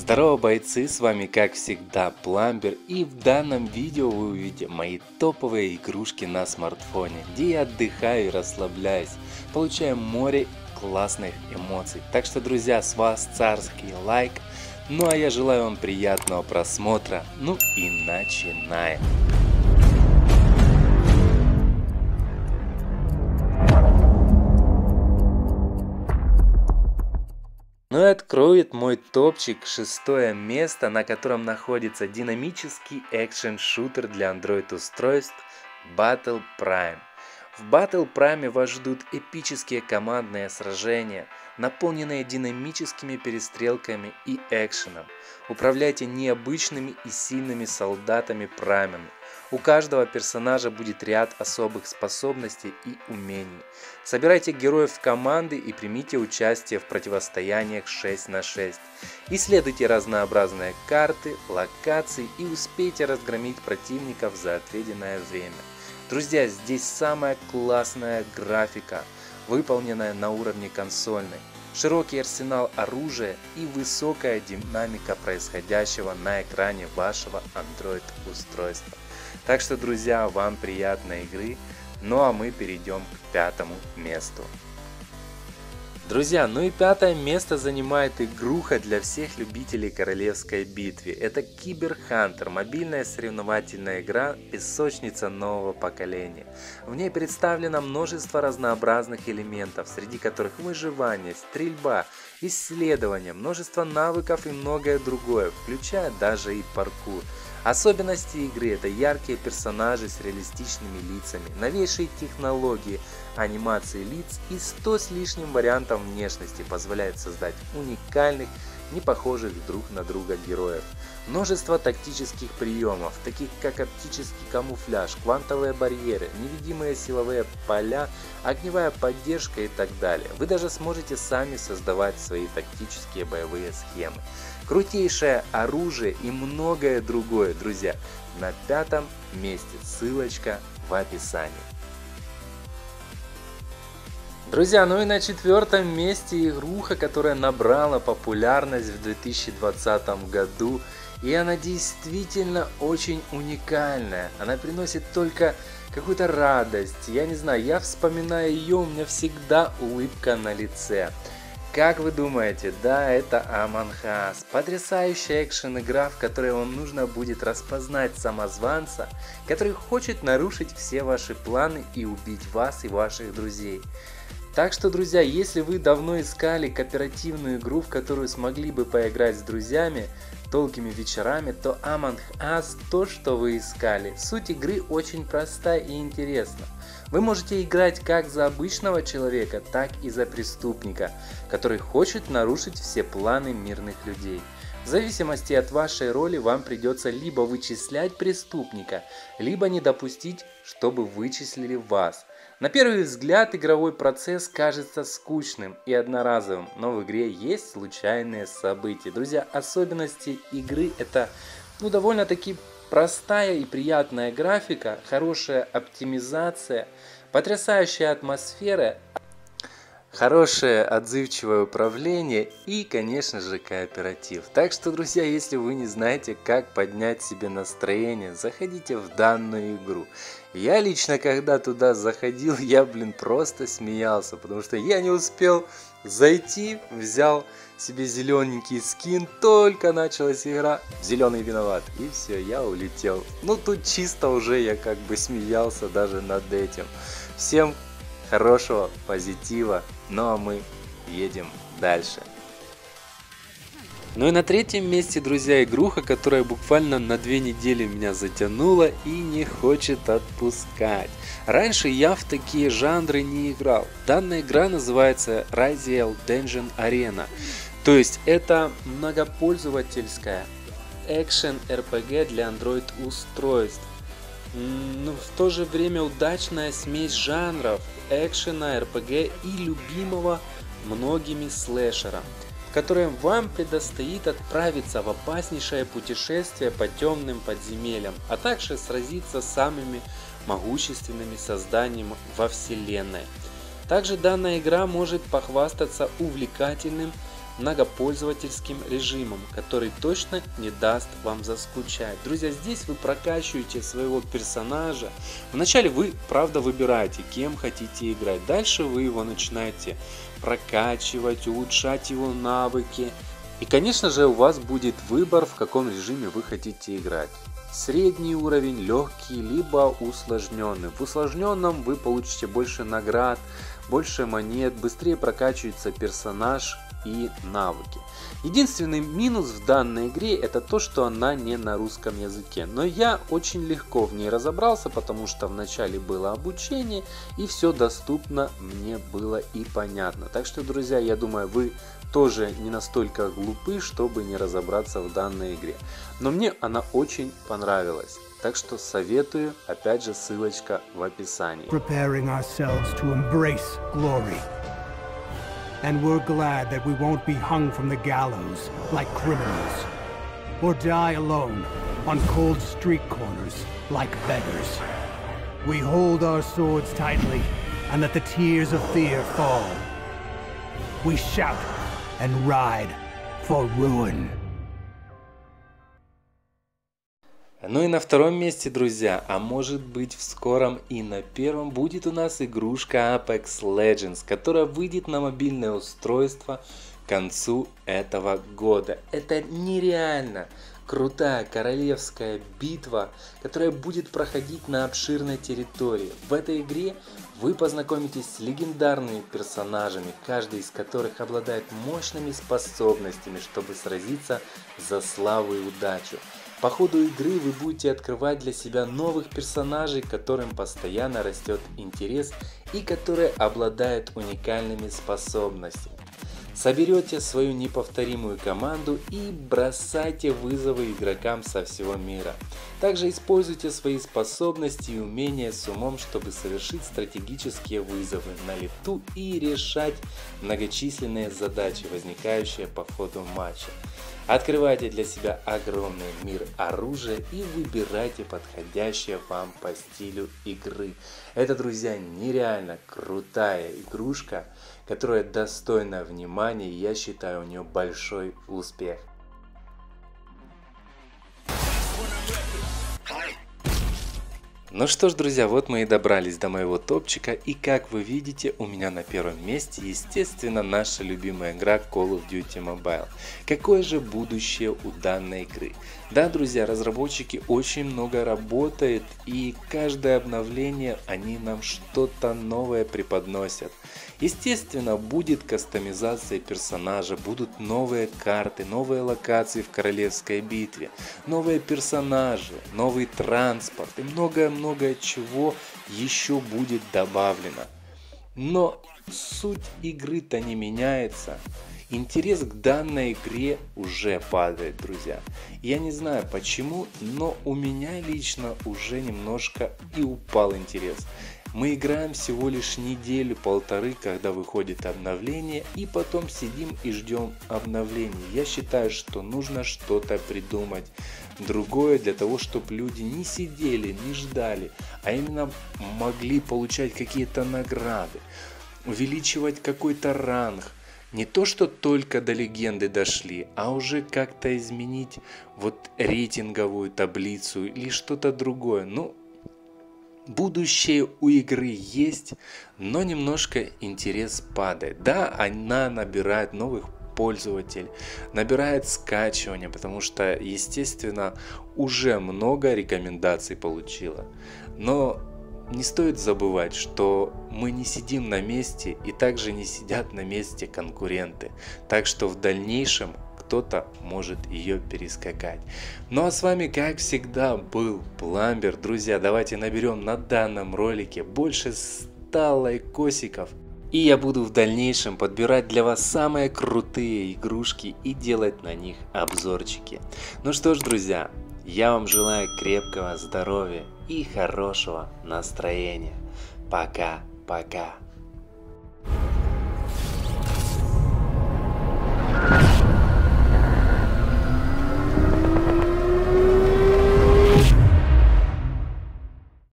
Здорово, бойцы, с вами как всегда Пламбер, и в данном видео вы увидите мои топовые игрушки на смартфоне, где я отдыхаю и расслабляюсь, получая море классных эмоций. Так что, друзья, с вас царский лайк, ну а я желаю вам приятного просмотра, ну и начинаем. Ну и откроет мой топчик шестое место, на котором находится динамический экшен-шутер для Android устройств Battle Prime. В Battle Prime вас ждут эпические командные сражения, наполненные динамическими перестрелками и экшеном. Управляйте необычными и сильными солдатами Праймами. У каждого персонажа будет ряд особых способностей и умений. Собирайте героев в команды и примите участие в противостояниях 6 на 6. Исследуйте разнообразные карты, локации и успейте разгромить противников за отведенное время. Друзья, здесь самая классная графика, выполненная на уровне консольной, широкий арсенал оружия и высокая динамика происходящего на экране вашего Android устройства. Так что, друзья, вам приятной игры, ну а мы перейдем к пятому месту. Друзья, ну и пятое место занимает игруха для всех любителей королевской битвы. Это Cyber Hunter, мобильная соревновательная игра, песочница нового поколения. В ней представлено множество разнообразных элементов, среди которых выживание, стрельба, исследование, множество навыков и многое другое, включая даже и паркур. Особенности игры — это яркие персонажи с реалистичными лицами, новейшие технологии, анимации лиц и 100 с лишним вариантов внешности позволяют создать уникальных, не похожих друг на друга героев. Множество тактических приемов, таких как оптический камуфляж, квантовые барьеры, невидимые силовые поля, огневая поддержка и так далее. Вы даже сможете сами создавать свои тактические боевые схемы. Крутейшее оружие и многое другое, друзья. На пятом месте, ссылочка в описании. Друзья, ну и на четвертом месте игруха, которая набрала популярность в 2020 году. И она действительно очень уникальная. Она приносит только какую-то радость. Я не знаю, я вспоминаю ее, у меня всегда улыбка на лице. Как вы думаете, да, это Among Us. Потрясающая экшен-игра, в которой вам нужно будет распознать самозванца, который хочет нарушить все ваши планы и убить вас и ваших друзей. Так что, друзья, если вы давно искали кооперативную игру, в которую смогли бы поиграть с друзьями долгими вечерами, то Among Us то, что вы искали. Суть игры очень проста и интересна. Вы можете играть как за обычного человека, так и за преступника, который хочет нарушить все планы мирных людей. В зависимости от вашей роли вам придется либо вычислять преступника, либо не допустить, чтобы вычислили вас. На первый взгляд игровой процесс кажется скучным и одноразовым, но в игре есть случайные события. Друзья, особенности игры — это довольно-таки простая и приятная графика, хорошая оптимизация, потрясающая атмосфера, хорошее отзывчивое управление и, конечно же, кооператив. Так что, друзья, если вы не знаете, как поднять себе настроение, заходите в данную игру. Я лично, когда туда заходил, я, просто смеялся, потому что я не успел зайти, взял себе зелененький скин, только началась игра, зеленый виноват, и все, я улетел. Ну, тут чисто уже я смеялся даже над этим. Всем хорошего позитива, ну а мы едем дальше. Ну и на третьем месте, друзья, игруха, которая буквально на 2 недели меня затянула и не хочет отпускать. Раньше я в такие жанры не играл. Данная игра называется Raziel Dungeon Arena. То есть это многопользовательская экшен RPG для Android устройств. Но в то же время удачная смесь жанров экшена, RPG и любимого многими слэшера, в котором вам предстоит отправиться в опаснейшее путешествие по темным подземельям, а также сразиться с самыми могущественными созданиями во вселенной. Также данная игра может похвастаться увлекательным многопользовательским режимом, который точно не даст вам заскучать. Друзья, здесь вы прокачиваете своего персонажа. Вначале вы, правда, выбираете, кем хотите играть. Дальше вы его начинаете прокачивать, улучшать его навыки. И, конечно же, у вас будет выбор, в каком режиме вы хотите играть. Средний уровень, легкий, либо усложненный. В усложненном вы получите больше наград, больше монет, быстрее прокачивается персонаж и навыки. Единственный минус в данной игре это то, что она не на русском языке. Но я очень легко в ней разобрался, потому что вначале было обучение и все доступно мне было и понятно. Так что, друзья, я думаю, вы тоже не настолько глупы, чтобы не разобраться в данной игре. Но мне она очень понравилась. Так что советую, опять же, ссылочка в описании. And we're glad that we won't be hung from the gallows like criminals, or die alone on cold street corners like beggars. We hold our swords tightly and let the tears of fear fall. We shout and ride for ruin. Ну и на втором месте, друзья, а может быть в скором и на первом, будет у нас игрушка Apex Legends, которая выйдет на мобильное устройство к концу этого года. Это нереально крутая королевская битва, которая будет проходить на обширной территории. В этой игре вы познакомитесь с легендарными персонажами, каждый из которых обладает мощными способностями, чтобы сразиться за славу и удачу. По ходу игры вы будете открывать для себя новых персонажей, которым постоянно растет интерес и которые обладают уникальными способностями. Соберете свою неповторимую команду и бросайте вызовы игрокам со всего мира. Также используйте свои способности и умения с умом, чтобы совершить стратегические вызовы на лету и решать многочисленные задачи, возникающие по ходу матча. Открывайте для себя огромный мир оружия и выбирайте подходящее вам по стилю игры. Это, друзья, нереально крутая игрушка, которая достойна внимания, и я считаю, у нее большой успех. Ну что ж, друзья, вот мы и добрались до моего топчика, и как вы видите, у меня на первом месте, естественно, наша любимая игра Call of Duty Mobile. Какое же будущее у данной игры? Да, друзья, разработчики очень много работают, и каждое обновление они нам что-то новое преподносят. Естественно, будет кастомизация персонажа, будут новые карты, новые локации в королевской битве, новые персонажи, новый транспорт и многое-многое чего еще будет добавлено. Но суть игры-то не меняется. Интерес к данной игре уже падает, друзья. Я не знаю почему, но у меня лично уже немножко и упал интерес. Мы играем всего лишь неделю-полторы, когда выходит обновление, и потом сидим и ждем обновлений. Я считаю, что нужно что-то придумать другое для того, чтобы люди не сидели, не ждали, а именно могли получать какие-то награды, увеличивать какой-то ранг. Не то, что только до легенды дошли, а уже как-то изменить вот рейтинговую таблицу или что-то другое. Ну, будущее у игры есть, но немножко интерес падает. Да, она набирает новых пользователей, набирает скачивания, потому что, естественно, уже много рекомендаций получила. Но не стоит забывать, что мы не сидим на месте, и также не сидят на месте конкуренты. Так что в дальнейшем кто-то может ее перескакать. Ну а с вами, как всегда, был Пломбер. Друзья, давайте наберем на данном ролике больше 100 лайкосиков. И я буду в дальнейшем подбирать для вас самые крутые игрушки и делать на них обзорчики. Ну что ж, друзья, я вам желаю крепкого здоровья и хорошего настроения. Пока-пока.